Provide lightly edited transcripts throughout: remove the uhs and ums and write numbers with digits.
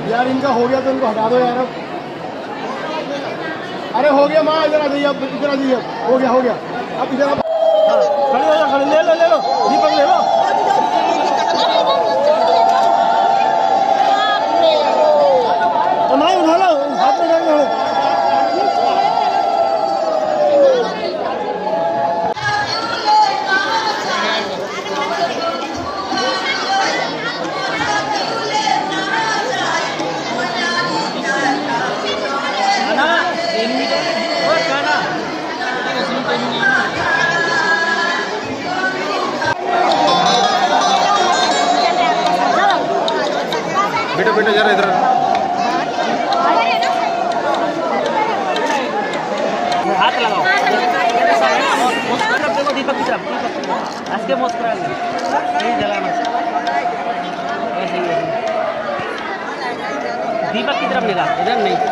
यार इनका हो गया तो इनको हटा दो यार। अरे हो गया माँ, इधर आ जाइए, अब इधर आ जाइए, हो गया अब इधर खड़े हो जाओ, खड़े ले लो दीपक ले लो। माँ उठा लो, हाथ में जाएंगे। बेटा जरा इधर हाथ लगाओ। दीपक की तरफ हंस के मुस्कुरा नहीं जलाना। दीपक की तरफ निगाह, इधर नहीं।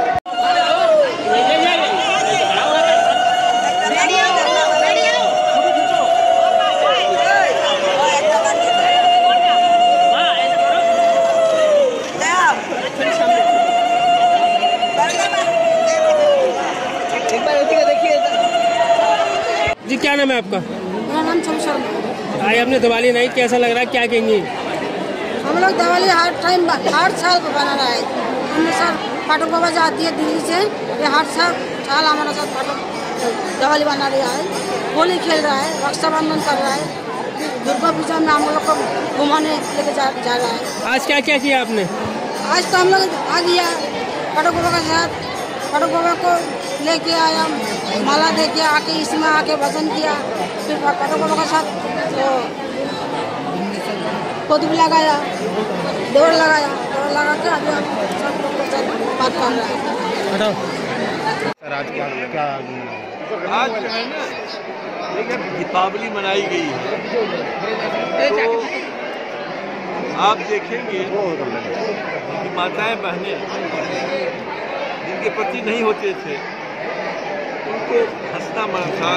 जी क्या नाम है आपका? मेरा नाम चंद शर्मा। आज आपने दिवाली नहीं, कैसा लग रहा है, क्या कहेंगे? हम लोग दिवाली हर साल को बना रहा है। हमने सर फाटक बाबा जाती है दिल्ली से, ये हर साल हमारा साथ फाटक दिवाली बना रहा है। होली खेल रहा है, रक्षाबंधन कर रहा है, दुर्गा पूजा में हम लोग को घुमाने लेके जा रहा है। आज क्या क्या किया आपने? आज तो हम लोग आ गया फाटक बाबा के साथ, फाटक बाबा को लेके आया, माला दे के आके इसमें आके भजन किया, फिर फाटक बाबा के साथ तो पौध भी लगाया, दौड़ लगा के अभी हम सब लोग के साथ बात कर रहे हैं। सर आज क्या आज जो है ना दीपावली मनाई गई है, तो आप देखेंगे कि माताएं बहनें जिनके पति नहीं होते थे उनको हंसना मना था,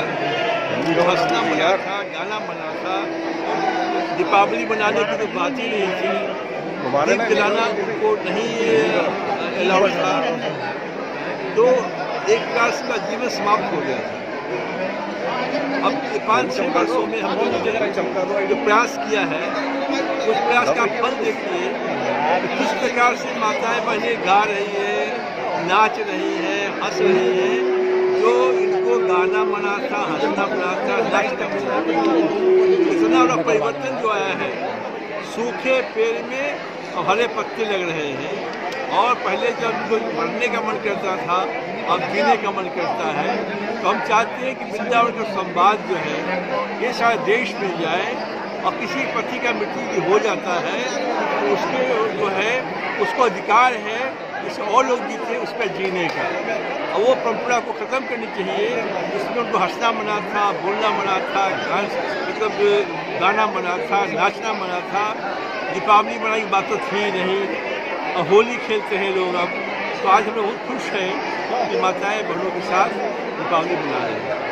गाना मना था। दीपावली मनाने की तो बात ही नहीं थी, दीप जलाना उनको नहीं अलाउड था। तो एक प्रकार का जीवन समाप्त हो गया था। अब 5-6 वर्षों में हम लोगों ने जो प्रयास किया है, उस प्रयास का फल देखिए किस प्रकार से माताएं बहनें गा रही है, नाच रही है, हंस रही है। जो इनको गाना मना था, हंसना मना था, नाचना मना था, इतना बड़ा परिवर्तन जो आया है। सूखे पेड़ में अब हरे पत्ते लग रहे हैं, और पहले जब जो मरने का मन करता था अब जीने का मन करता है। तो हम चाहते हैं कि वृंदावन का संवाद जो है ये सारे देश में जाए, और किसी पति का मृत्यु हो जाता है तो उसके जो है उसको अधिकार है जिससे और लोग जीते उस पर जीने का। और वो परंपरा को ख़त्म करनी चाहिए जिसमें उनको हंसना मना था, बोलना मना था, मतलब गाना मना था, नाचना मना था। दीपावली मनाने की बात तो थी नहीं, और होली खेलते हैं लोग अब। तो आज हम लोग बहुत खुश हैं कि माताएं बहनों के साथ दीपावली मना रहे हैं।